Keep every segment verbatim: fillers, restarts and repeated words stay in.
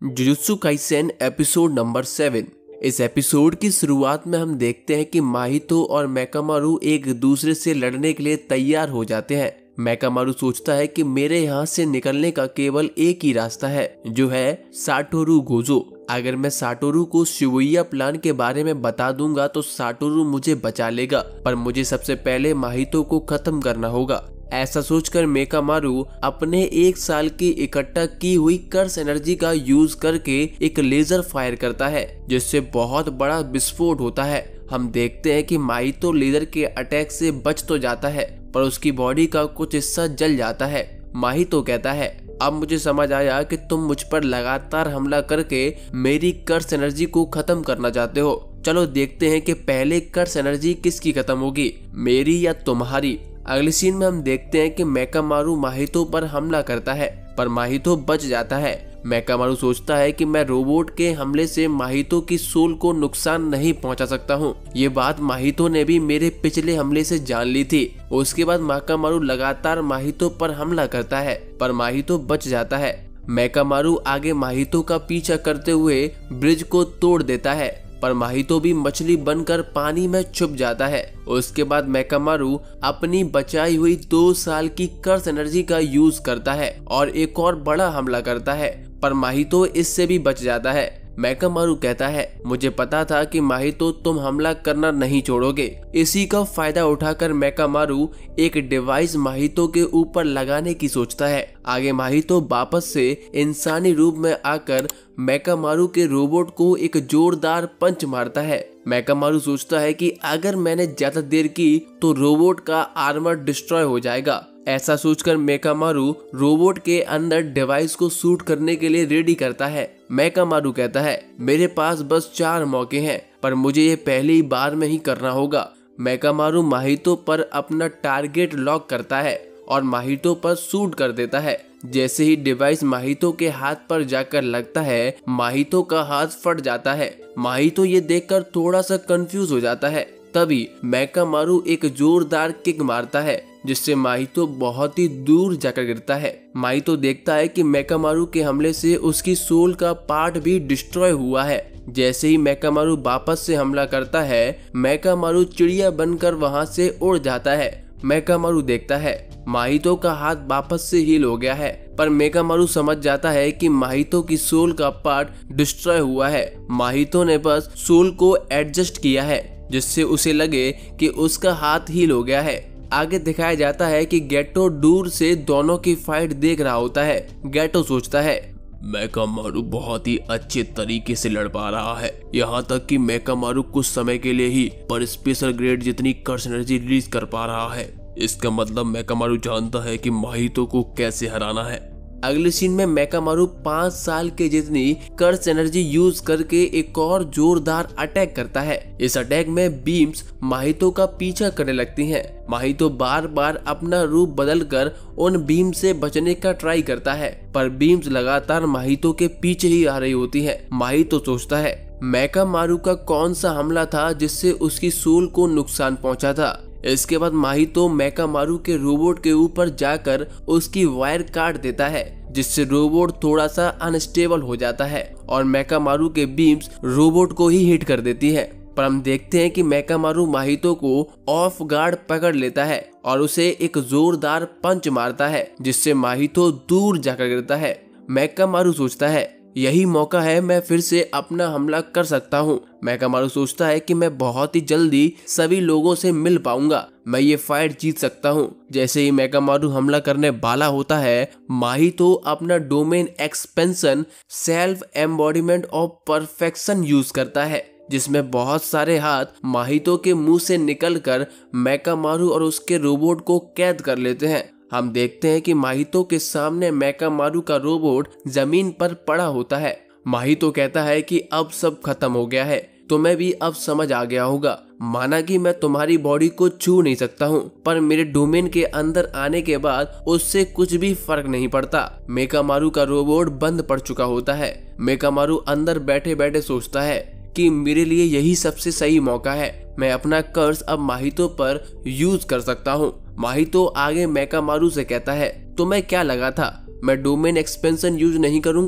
Jujutsu Kaisen episode number seven. इस episode की शुरुआत में हम देखते हैं कि माहितो और मेकामारू एक दूसरे से लड़ने के लिए तैयार हो जाते हैं। मेकामारू सोचता है कि मेरे यहाँ से निकलने का केवल एक ही रास्ता है, जो है साटोरू गोजो। अगर मैं साटोरू को शिबुया प्लान के बारे में बता दूंगा तो साटोरू मुझे बचा लेगा, पर मुझे सबसे पहले माहितो को खत्म करना होगा। ऐसा सोचकर मेकामारू अपने एक साल की इकट्ठा की हुई कर्स एनर्जी का यूज करके एक लेजर फायर करता है, जिससे बहुत बड़ा विस्फोट होता है। हम देखते हैं कि माहितो लेजर के अटैक से बच तो जाता है, पर उसकी बॉडी का कुछ हिस्सा जल जाता है। माहितो कहता है, अब मुझे समझ आया कि तुम मुझ पर लगातार हमला करके मेरी कर्स एनर्जी को खत्म करना चाहते हो। चलो देखते हैं कि पहले कर्स एनर्जी किसकी खत्म होगी, मेरी या तुम्हारी। अगले सीन में हम देखते हैं कि मेकामारू माहितो पर हमला करता है, पर माहितो बच जाता है। मेकामारू सोचता है कि मैं रोबोट के हमले से माहितो की सोल को नुकसान नहीं पहुंचा सकता हूं। ये बात माहितो ने भी मेरे पिछले हमले से जान ली थी। उसके बाद मेकामारू लगातार माहितो पर हमला करता है, पर माहितो बच जाता है। मेकामारू आगे माहितो का पीछा करते हुए ब्रिज को तोड़ देता है, पर माहितो भी मछली बनकर पानी में छुप जाता है। उसके बाद मेकामारू अपनी बचाई हुई दो साल की कर्स एनर्जी का यूज करता है और एक और बड़ा हमला करता है, पर माहितो इससे भी बच जाता है। मेकामारू कहता है, मुझे पता था कि माहितो तुम हमला करना नहीं छोड़ोगे। इसी का फायदा उठाकर मेकामारू एक डिवाइस माहितो के ऊपर लगाने की सोचता है। आगे माहितो वापस से इंसानी रूप में आकर मेकामारू के रोबोट को एक जोरदार पंच मारता है। मेकामारू सोचता है कि अगर मैंने ज्यादा देर की तो रोबोट का आर्मर डिस्ट्रॉय हो जाएगा। ऐसा सोचकर मेकामारू रोबोट के अंदर डिवाइस को शूट करने के लिए रेडी करता है। मेकामारू कहता है, मेरे पास बस चार मौके हैं, पर मुझे ये पहली बार में ही करना होगा। मेकामारू माहितो पर अपना टारगेट लॉक करता है और माहितो पर शूट कर देता है। जैसे ही डिवाइस माहितो के हाथ पर जाकर लगता है, माहितो का हाथ फट जाता है। माहितो ये देखकर थोड़ा सा कंफ्यूज हो जाता है। तभी मेकामारू एक जोरदार किक मारता है, जिससे माहितो बहुत ही दूर जाकर गिरता है। माहितो देखता है कि मेकामारू के हमले से उसकी सोल का पार्ट भी डिस्ट्रॉय हुआ है। जैसे ही मेकामारू वापस से हमला करता है, मेकामारू चिड़िया बनकर वहां से उड़ जाता है। मेकामारू देखता है माहितो का हाथ वापस से हील हो गया है, पर मेकामारू समझ जाता है कि माहितो की सोल का पार्ट डिस्ट्रॉय हुआ है। माहितो ने बस सोल को एडजस्ट किया है, जिससे उसे लगे कि उसका हाथ हील हो गया है। आगे दिखाया जाता है कि गेटो दूर से दोनों की फाइट देख रहा होता है। गेटो सोचता है, मेकामारू बहुत ही अच्छे तरीके से लड़ पा रहा है, यहाँ तक कि मेकामारू कुछ समय के लिए ही पर स्पेशल ग्रेड जितनी कर्स एनर्जी रिलीज कर पा रहा है। इसका मतलब मेकामारू जानता है कि माहितो को कैसे हराना है। अगले सीन में मेकामारू पाँच साल के जितनी कर्स एनर्जी यूज करके एक और जोरदार अटैक करता है। इस अटैक में बीम्स माहितो का पीछा करने लगती हैं। माहितो बार बार अपना रूप बदलकर उन बीम से बचने का ट्राई करता है, पर बीम्स लगातार माहितो के पीछे ही आ रही होती हैं। माहितो सोचता है, मेकामारू का कौन सा हमला था जिससे उसकी सोल को नुकसान पहुंचा था। इसके बाद माहितो मेकामारू के रोबोट के ऊपर जाकर उसकी वायर काट देता है, जिससे रोबोट थोड़ा सा अनस्टेबल हो जाता है और मेकामारू के बीम्स रोबोट को ही हिट कर देती है। पर हम देखते हैं कि मेकामारू माहितो को ऑफ गार्ड पकड़ लेता है और उसे एक जोरदार पंच मारता है, जिससे माहितो दूर जाकर गिरता है। मेकामारू सोचता है, यही मौका है, मैं फिर से अपना हमला कर सकता हूँ। मेकामारू सोचता है कि मैं बहुत ही जल्दी सभी लोगों से मिल पाऊंगा, मैं ये फाइट जीत सकता हूँ। जैसे ही मेकामारू हमला करने वाला होता है, माहितो अपना domain expansion self embodiment of perfection use करता है, जिसमें बहुत सारे हाथ माहितो के मुंह से निकलकर मेकामारू और उसके रोबोट को कैद कर लेते हैं। हम देखते हैं कि माहितो के सामने मेकामारू का रोबोट जमीन पर पड़ा होता है। माहितो कहता है कि अब सब खत्म हो गया है, तुम्हें भी अब समझ आ गया होगा। माना कि मैं तुम्हारी बॉडी को छू नहीं सकता हूँ, पर मेरे डोमेन के अंदर आने के बाद उससे कुछ भी फर्क नहीं पड़ता। मेकामारू का रोबोट बंद पड़ चुका होता है। मेकामारू अंदर बैठे बैठे सोचता है कि मेरे लिए यही सबसे सही मौका है, मैं अपना कर्स अब माहितो पर यूज कर सकता हूँ। माहितो आगे मेकामारू से कहता है, तुम्हें क्या लगा था मैं डोमेन एक्सपेंशन यूज नहीं करूंगा?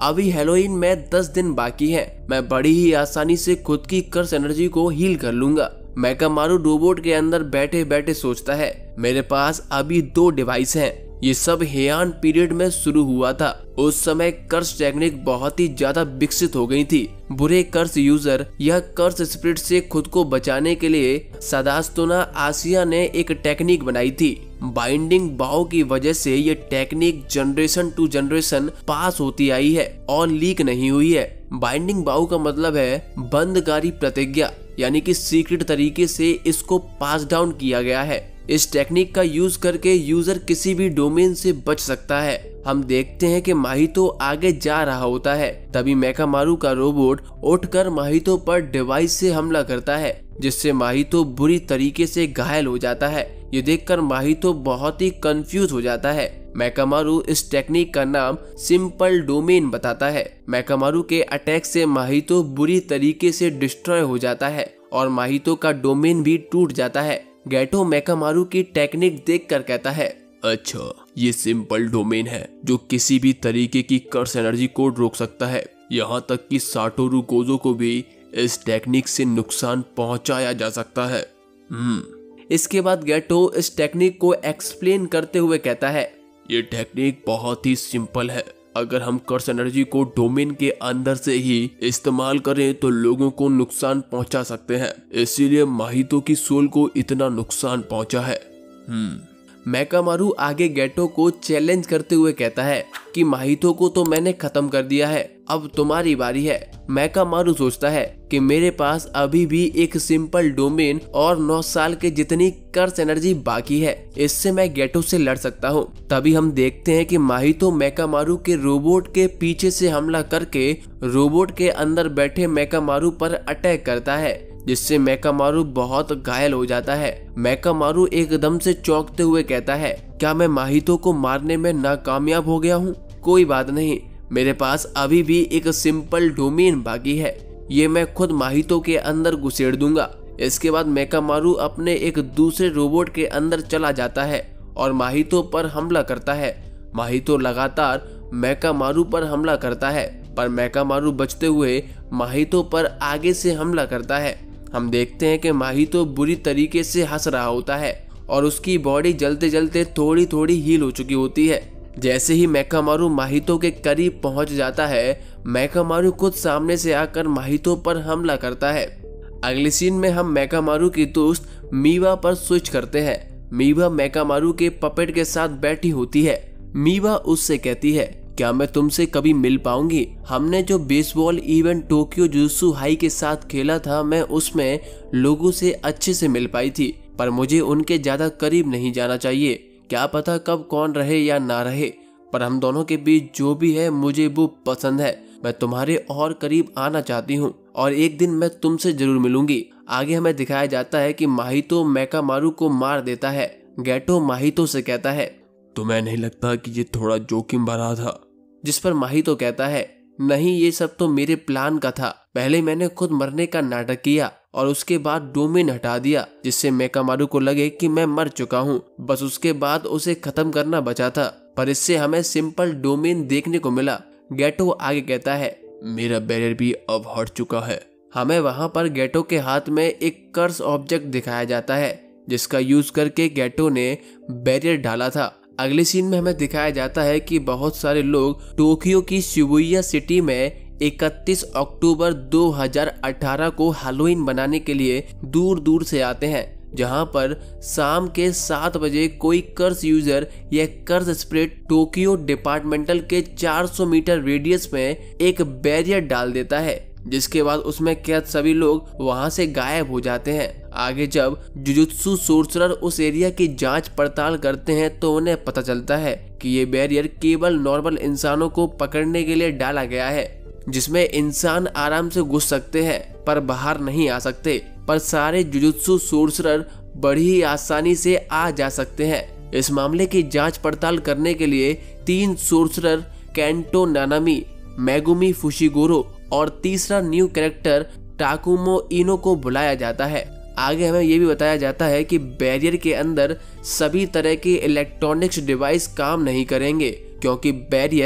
अभी हैलोवीन में दस दिन बाकी हैं। मैं बड़ी ही आसानी से खुद की कर्स एनर्जी को हील कर लूंगा। मेकामारू रोबोट के अंदर बैठे बैठे सोचता है, मेरे पास अभी दो डिवाइस हैं। ये सब हेयान पीरियड में शुरू हुआ था। उस समय कर्स टेक्निक बहुत ही ज्यादा विकसित हो गई थी। बुरे कर्स यूजर या कर्स स्पिरिट से खुद को बचाने के लिए सदास्तोना आसिया ने एक टेक्निक बनाई थी। बाइंडिंग बाव की वजह से ये technique generation to generation pass होती आई है और लीक नहीं हुई है। बाइंडिंग बाव का मतलब है बंदकारी प्रतिज्ञा, यानी कि सीक्रेट तरीके से इसको पास डाउन किया गया है। इस टेक्निक का यूज करके यूजर किसी भी डोमेन से बच सकता है। हम देखते हैं कि माहितो आगे जा रहा होता है, तभी मेकामारू का रोबोट उठकर माहितो पर डिवाइस से हमला करता है, जिससे माहितो बुरी तरीके से घायल हो जाता है। ये देखकर माहितो बहुत ही कंफ्यूज हो जाता है। मेकामारू इस टेक्निक का नाम सिंपल डोमेन बताता है। मेकामारू के अटैक से माहितो बुरी तरीके से डिस्ट्रॉय हो जाता है और माहितो का डोमेन भी टूट जाता है। गेटो मेकामारू की टेक्निक देखकर कहता है, अच्छा ये सिंपल डोमेन है जो किसी भी तरीके की कर्स एनर्जी को रोक सकता है। यहाँ तक कि साटोरू गोजो को भी इस टेक्निक से नुकसान पहुंचाया जा सकता है। हम्म इसके बाद गेटो इस टेक्निक को एक्सप्लेन करते हुए कहता है, ये टेक्निक बहुत ही सिंपल है। अगर हम कर्स एनर्जी को डोमेन के अंदर से ही इस्तेमाल करें तो लोगों को नुकसान पहुंचा सकते हैं, इसीलिए माहितो की सोल को इतना नुकसान पहुंचा है। हम्म मेकामारू आगे गेटो को चैलेंज करते हुए कहता है कि माहितो को तो मैंने खत्म कर दिया है, अब तुम्हारी बारी है। मेकामारू सोचता है कि मेरे पास अभी भी एक सिंपल डोमेन और नौ साल के जितनी कर्स एनर्जी बाकी है, इससे मैं गेटो से लड़ सकता हूँ। तभी हम देखते हैं कि माहितो मेकामारू के रोबोट के पीछे से हमला करके रोबोट के अंदर बैठे मेकामारू पर अटैक करता है, जिससे मेकामारू बहुत घायल हो जाता है। मेकामारू एकदम से चौंकते हुए कहता है, क्या मैं माहितो को मारने में नाकामयाब हो गया हूँ? कोई बात नहीं, मेरे पास अभी भी एक सिंपल डोमेन बाकी है, ये मैं खुद माहितो के अंदर घुसेड़ दूंगा। इसके बाद मेकामारू अपने एक दूसरे रोबोट के अंदर चला जाता है और माहितो पर हमला करता है। माहितो लगातार मेकामारू पर हमला करता है, पर मेकामारू बचते हुए माहितो पर आगे से हमला करता है। हम देखते हैं कि माहितो बुरी तरीके से हंस रहा होता है और उसकी बॉडी जलते जलते थोड़ी थोड़ी हील हो चुकी होती है। जैसे ही मेकामारू माहितो के करीब पहुंच जाता है, मेकामारू खुद सामने से आकर माहितो पर हमला करता है। अगले सीन में हम मेकामारू की दोस्त मीवा पर स्विच करते हैं। मीवा मेकामारू के पपेट के साथ बैठी होती है। मीवा उससे कहती है, क्या मैं तुमसे कभी मिल पाऊंगी? हमने जो baseball event Tokyo Jujutsu high के साथ खेला था, मैं उसमें लोगों से अच्छे से मिल पाई थी, पर मुझे उनके ज्यादा करीब नहीं जाना चाहिए। क्या पता कब कौन रहे या ना रहे, पर हम दोनों के बीच जो भी है मुझे वो पसंद है। मैं तुम्हारे और करीब आना चाहती हूँ और एक दिन मैं तुमसे जरूर मिलूंगी। आगे हमें दिखाया जाता है कि माहितो मेकामारू को मार देता है। गेटो माहितो से कहता है, तुम्हें नहीं लगता कि ये थोड़ा जोखिम भरा था? जिस पर माहितो कहता है, नहीं, ये सब तो मेरे प्लान का था। पहले मैंने खुद मरने का नाटक किया और उसके बाद डोमेन हटा दिया, जिससे मेकामारू को लगे कि मैं मर चुका हूँ। बस उसके बाद उसे खत्म करना बचा था, पर इससे हमें सिंपल डोमेन देखने को मिला। गेटो आगे कहता है, मेरा बैरियर भी अब हट चुका है। हमें वहाँ पर गेटो के हाथ में एक कर्स ऑब्जेक्ट दिखाया जाता है, जिसका यूज करके गेटो ने बैरियर डाला था। अगले सीन में हमें दिखाया जाता है कि बहुत सारे लोग टोक्यो की शिबुया सिटी में इकतीस अक्टूबर दो हज़ार अठारह को हैलोवीन बनाने के लिए दूर दूर से आते हैं, जहां पर शाम के सात बजे कोई कर्स यूजर या कर्स स्पिरिट टोक्यो डिपार्टमेंटल के चार सौ मीटर रेडियस में एक बैरियर डाल देता है, जिसके बाद उसमें कैद सभी लोग वहां से गायब हो जाते हैं। आगे जब जुजुत्सु सोर्सरर उस एरिया की जांच पड़ताल करते हैं तो उन्हें पता चलता है कि ये बैरियर केवल नॉर्मल इंसानों को पकड़ने के लिए डाला गया है, जिसमें इंसान आराम से घुस सकते हैं पर बाहर नहीं आ सकते, पर सारे जुजुत्सु सोर्सरर बड़ी ही आसानी से आ जा सकते हैं। इस मामले की जांच पड़ताल करने के लिए तीन sorcerer Kento Nanami, Megumi Fushiguro और तीसरा न्यू कैरेक्टर टाकुमो इनो को बुलाया जाता है। आगे हमें यह भी बताया जाता है कि बैरियर के अंदर सभी तरह के इलेक्ट्रॉनिक्स डिवाइस काम नहीं करेंगे, क्योंकि बैरियर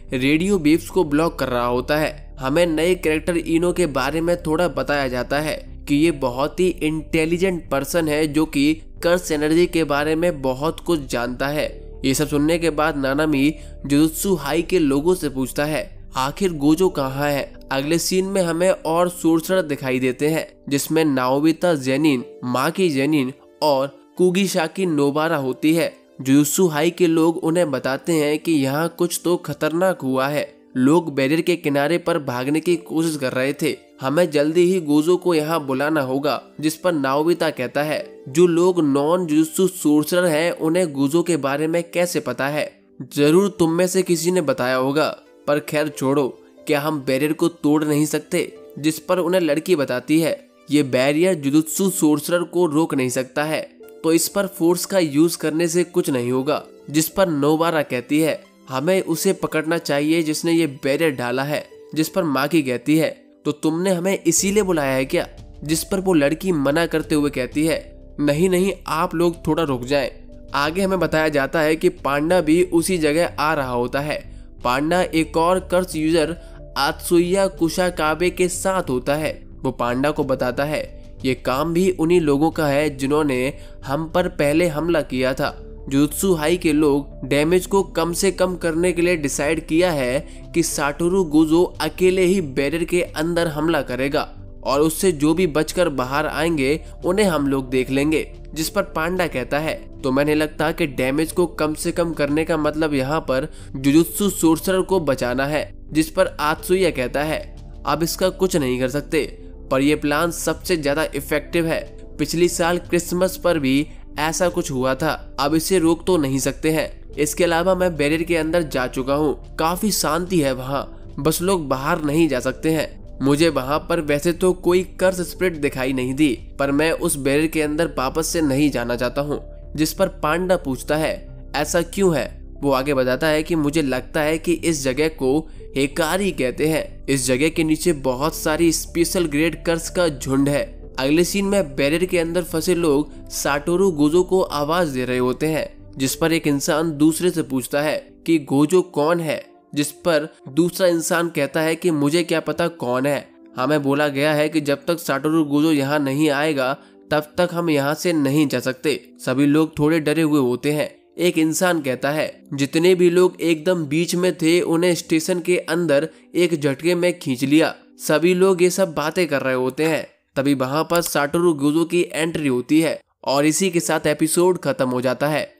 रेडियो वेव्स को ब्लॉक कर रहा होता है। हमें नए कैरेक्टर इनो के बारे में थोड़ा बताया जाता है कि ये बहुत ही इंटेलिजेंट पर्सन है जो कि कर्स एनर्जी के बारे में बहुत कुछ जानता है। ये सब सुनने के बाद नानामी जुजुत्सु हाई के लोगों से पूछता है आखिर गोजो कहाँ है। अगले सीन में हमें और सोर्सरर दिखाई देते हैं जिसमें नाओबिता जेनिन, माकी जेनिन और कुगिशाकी नोबारा होती है। जुजुत्सु हाई के लोग उन्हें बताते हैं कि यहाँ कुछ तो खतरनाक हुआ है। लोग बैरियर के किनारे पर भागने की कोशिश कर रहे थे। हमें जल्दी ही गोजो को यहाँ बुलाना होगा। जिस पर नाओबिता कहता है जो लोग नॉन जुजुत्सु सोर्सरर हैं उन्हें गोजो के बारे में कैसे पता है। जरूर तुम में से किसी ने बताया होगा, पर खैर छोड़ो, क्या हम बैरियर को तोड़ नहीं सकते। जिस पर उन्हें लड़की बताती है ये बैरियर जुजुत्सु सोर्सरर को रोक नहीं सकता है, तो इस पर फोर्स का यूज करने से कुछ नहीं होगा। जिस पर नोबारा कहती है हमें उसे पकड़ना चाहिए जिसने ये बैरियर डाला है। जिस पर माकी कहती है तो तुमने हमें इसीलिए बुलाया है क्या। जिस पर वो लड़की मना करते हुए कहती है नहीं नहीं, आप लोग थोड़ा रुक जाएं। आगे हमें बताया जाता है कि पांडा भी उसी जगह आ रहा होता है। पांडा एक और कर्स यूजर आत्सुया कुशाकाबे के साथ होता है। वो पांडा को बताता है ये काम भी उन्हीं लोगों का है जिन्होंने हम पर पहले हमला किया था। जुजुत्सु हाई के लोग डैमेज को कम से कम करने के लिए डिसाइड किया है कि साटोरू गोजो अकेले ही बैरियर के अंदर हमला करेगा और उससे जो भी बचकर बाहर आएंगे उन्हें हम लोग देख लेंगे। जिस पर पांडा कहता है तो मैंने लगता कि डैमेज को कम से कम करने का मतलब यहाँ पर जुजुत्सु सोर्सरर को बचाना है। जिस पर आत्सुया कहता है अब इसका कुछ नहीं कर सकते, पर यह प्लान सबसे ज्यादा इफेक्टिव है। पिछली साल क्रिसमस पर भी ऐसा कुछ हुआ था, अब इसे रोक तो नहीं सकते हैं। इसके अलावा मैं बैरियर के अंदर जा चुका हूँ, काफी शांति है वहाँ, बस लोग बाहर नहीं जा सकते हैं। मुझे वहाँ पर वैसे तो कोई कर्स स्पिरिट दिखाई नहीं दी, पर मैं उस बैरियर के अंदर वापस से नहीं जाना चाहता हूँ। जिस पर पांडा पूछता है ऐसा क्यों है। वो आगे बताता है कि मुझे लगता है कि इस जगह को हेकारी कहते हैं। इस जगह के नीचे बहुत सारी स्पेशल ग्रेड कर्स का झुंड है। अगले सीन में बैरियर के अंदर फंसे लोग साटोरू गोजो को आवाज दे रहे होते हैं। जिस पर एक इंसान दूसरे से पूछता है कि गोजो कौन है। जिस पर दूसरा इंसान कहता है कि मुझे क्या पता कौन है, हमें बोला गया है कि जब तक साटोरू गोजो यहाँ नहीं आएगा तब तक हम यहाँ से नहीं जा सकते। सभी लोग थोड़े डरे हुए होते हैं। एक इंसान कहता है जितने भी लोग एकदम बीच में थे उन्हें स्टेशन के अंदर एक झटके में खींच लिया। सभी लोग ये सब बातें कर रहे होते हैं। तभी वहां पर साटोरू गोजो की एंट्री होती है और इसी के साथ एपिसोड खत्म हो जाता है।